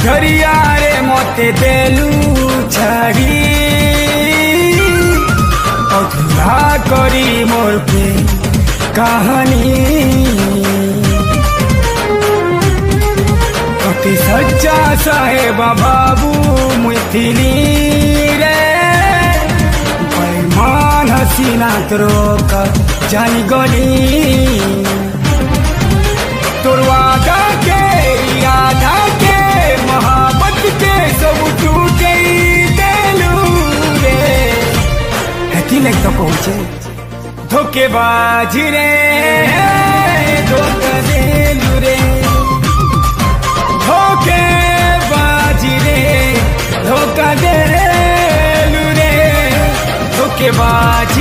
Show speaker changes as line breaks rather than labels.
झरिया रे मते देलू छाड़ी अधूरा करी मोर पे कहानी अति सच्चा साहेब बाबू मुथिली रे पैमान हसीना रोक जानी गली तोर वादा के इरादा के मोहब्बत के सब टूटे देलू रे हैती लग तो पहुंचे धोखेबाज रे धोखा देलू रे धोखेबाज रे धोखा देलू रे धोखेबाज